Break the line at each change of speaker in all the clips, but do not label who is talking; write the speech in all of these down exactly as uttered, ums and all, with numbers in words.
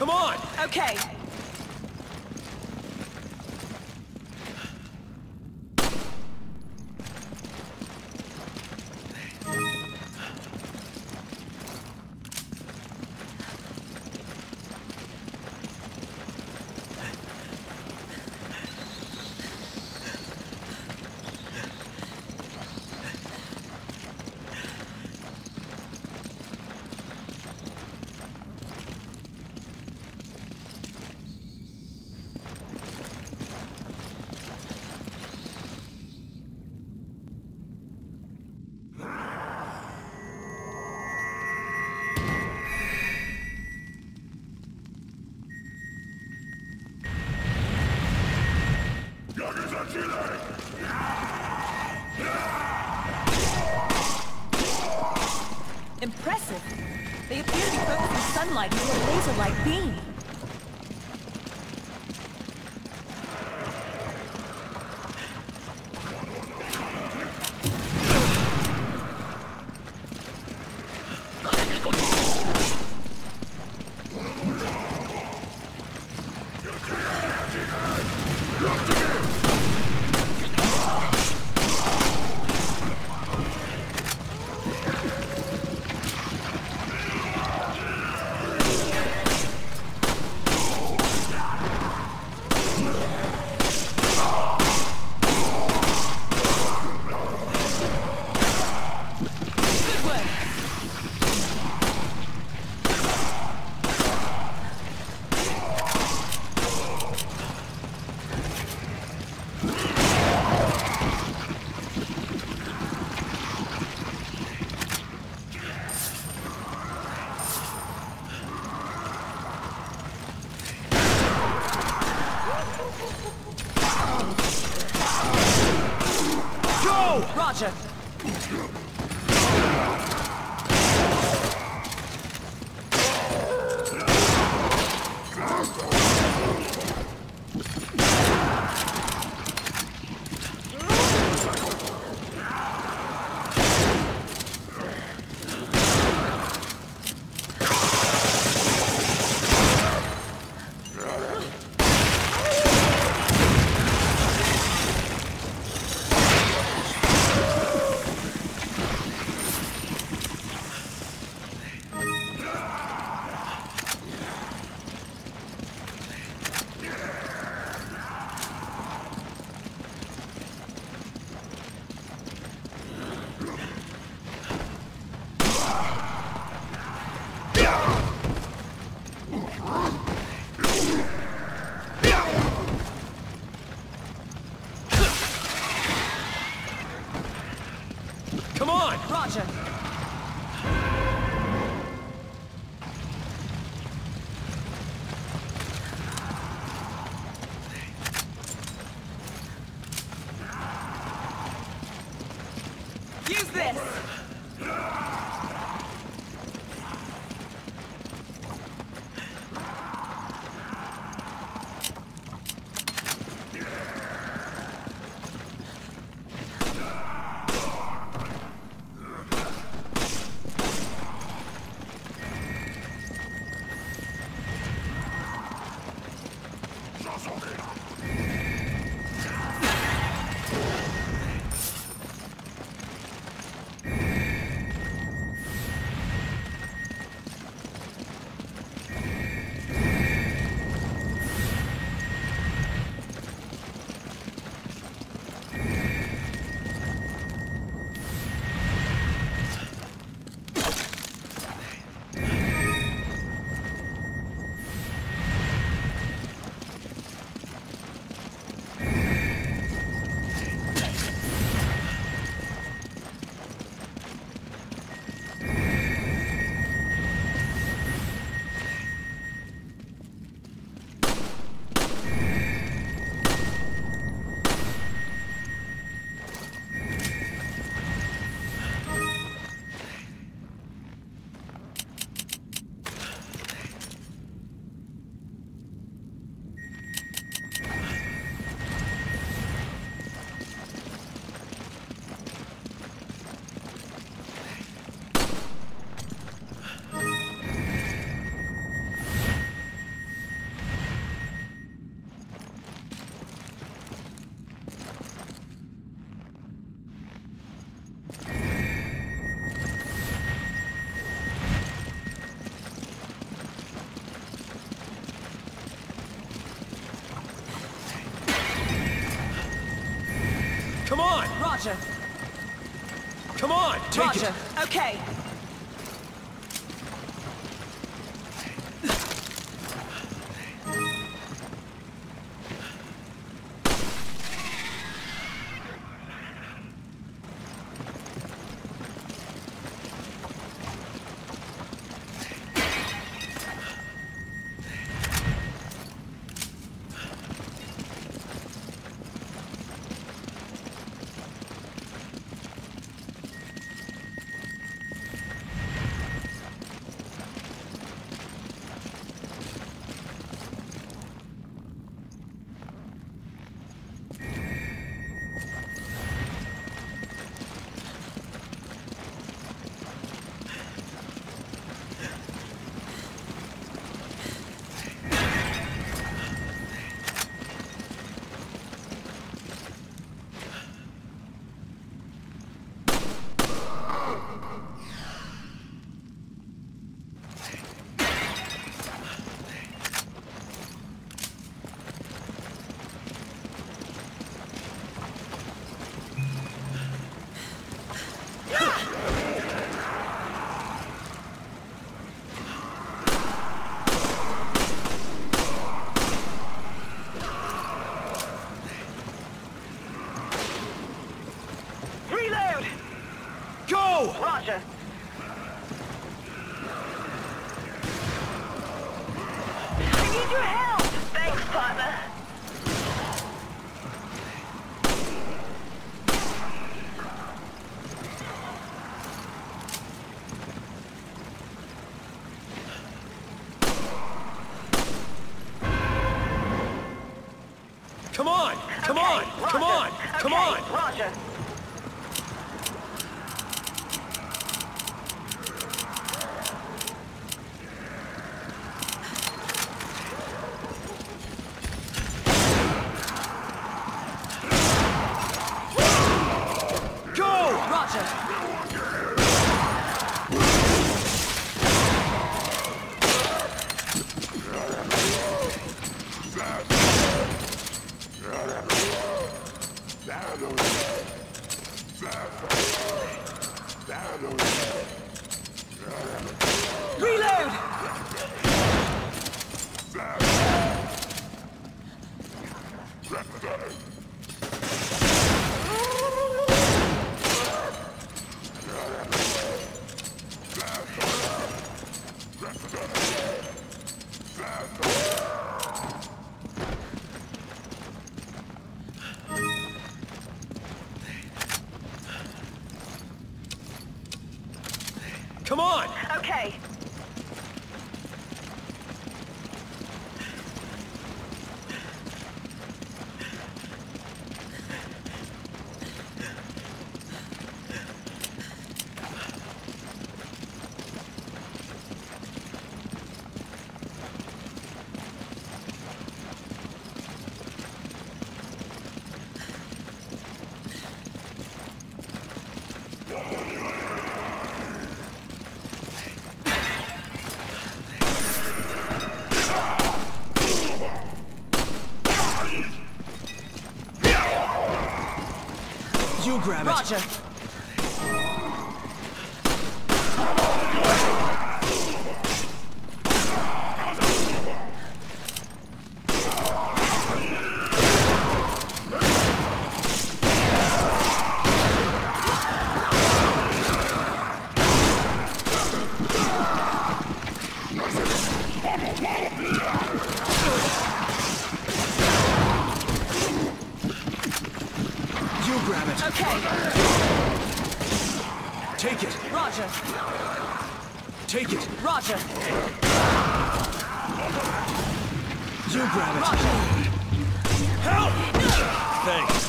Come on!
Okay. Impressive. They appear to be focusing sunlight into a laser-like beam. Roger.
Come on!
Roger. Use this! Roger.
Come on, take
Roger.
it.
Okay.
Roger. I need your help. Thanks, partner.
Come on! Come
Okay,
on!
Roger.
Come on! Come
Okay,
on!
Roger.
Go!
Roger.
Reload! Come on!
Okay.
You grab it.
Roger.
You grab it.
Okay.
Take it.
Roger.
Take it.
Roger.
You grab it.
Roger.
Help! Thanks.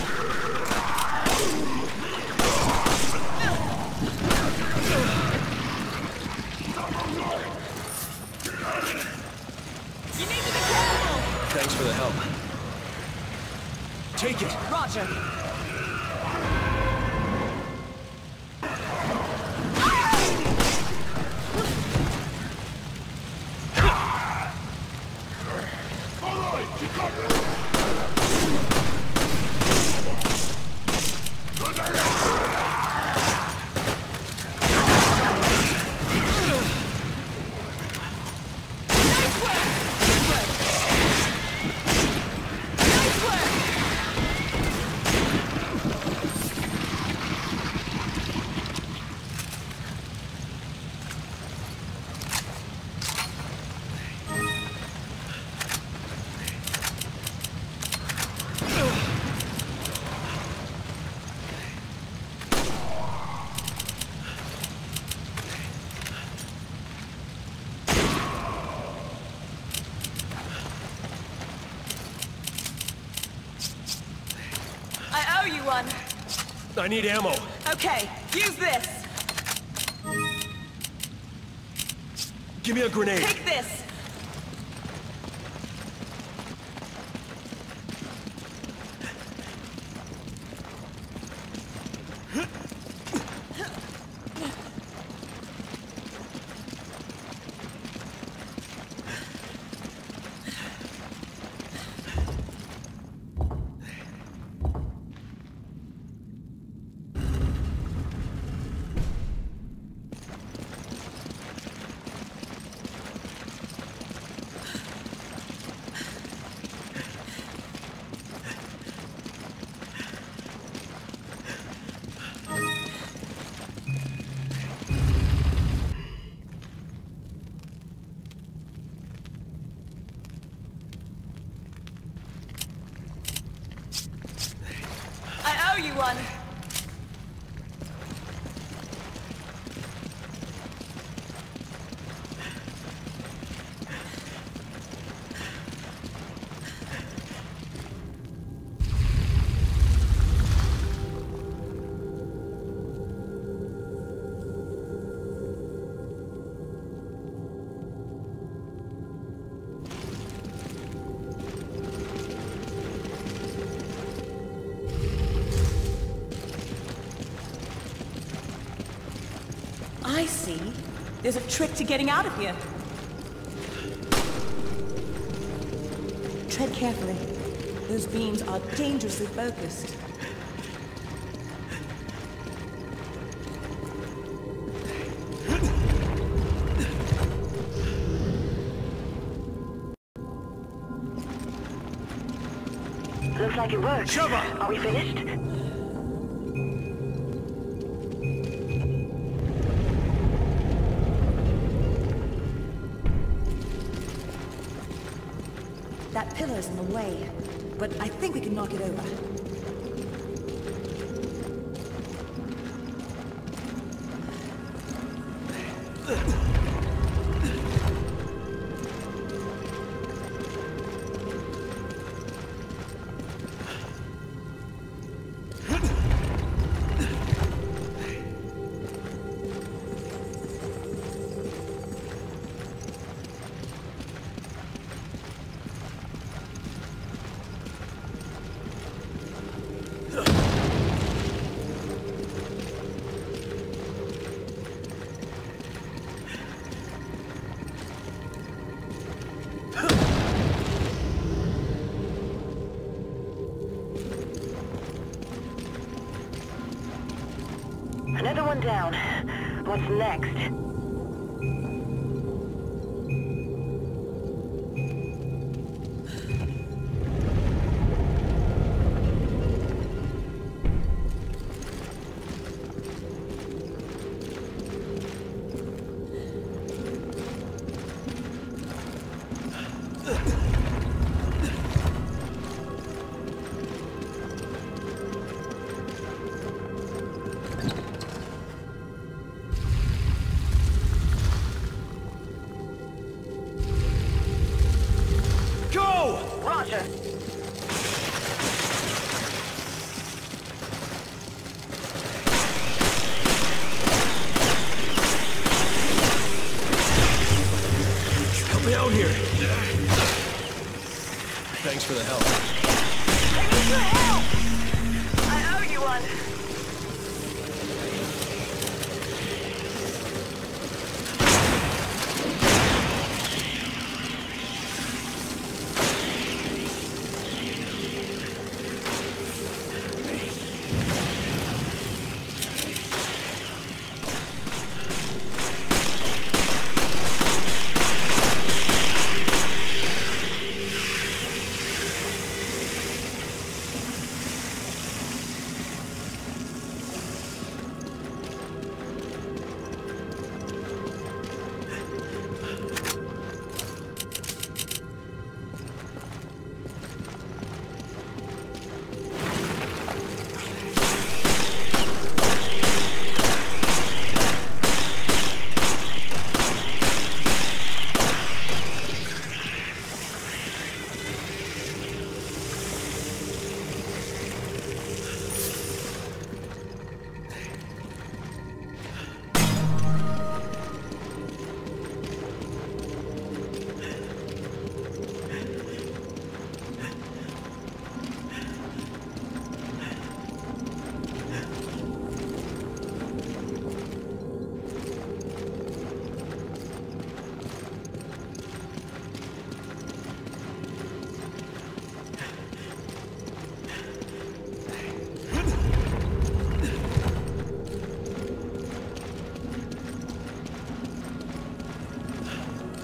You need to be careful.
Thanks for the help. Take it.
Roger.
I need ammo.
Okay, use this.
Give me a grenade.
Take this. I owe you one. I see. There's a trick to getting out of here. Tread carefully. Those beams are dangerously focused.
Looks like it worked.
Sheva!
Are we finished?
That pillar's in the way, but I think we can knock it over.
Another one down. What's next? Roger.
Help me out here. Thanks for the help.
I need your help! I owe you one.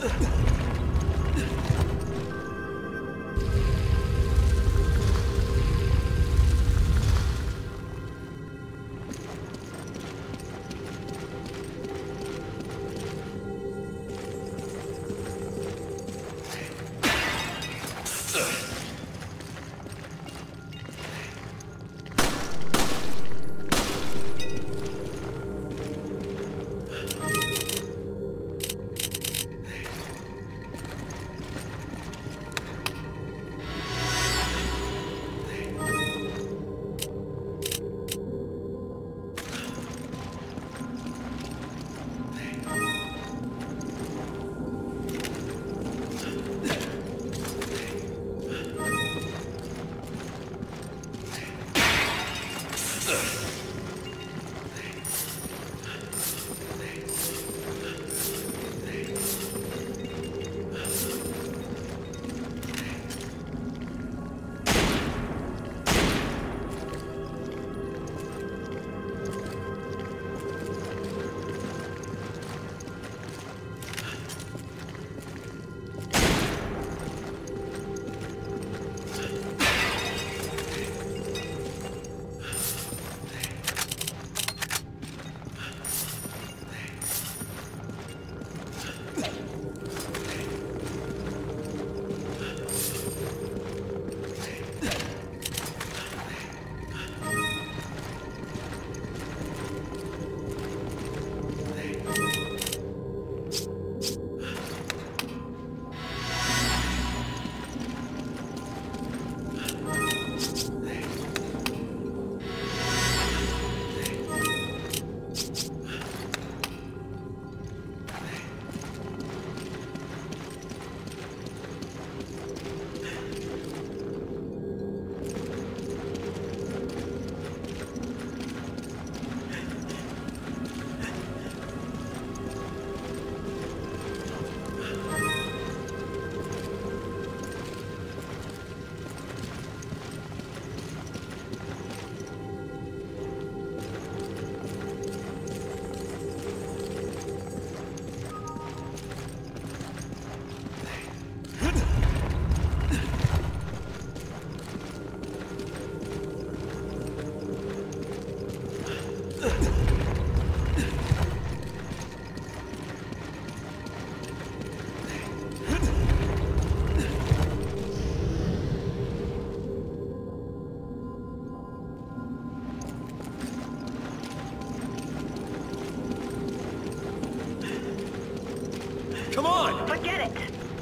Come on!
Forget it!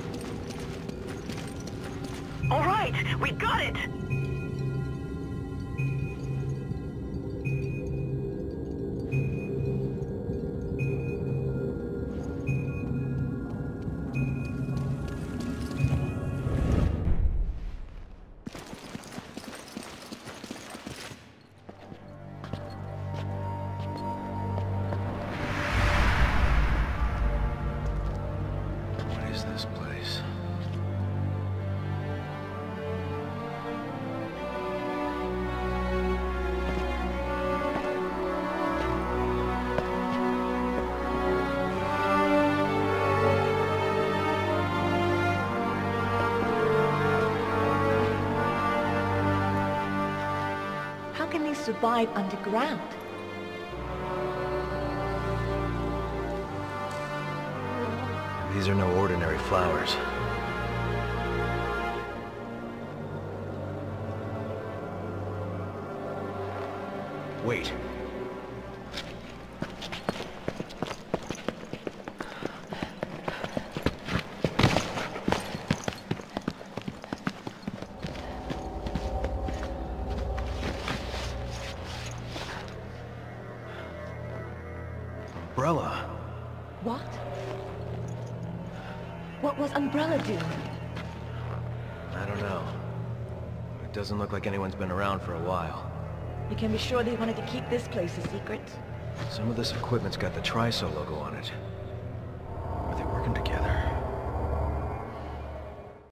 All right, we got it!
This place.
How can they survive underground?
These are no ordinary flowers. Wait. Umbrella.
What? What was Umbrella doing?
I don't know. It doesn't look like anyone's been around for a while.
You can be sure they wanted to keep this place a secret.
Some of this equipment's got the Triso logo on it.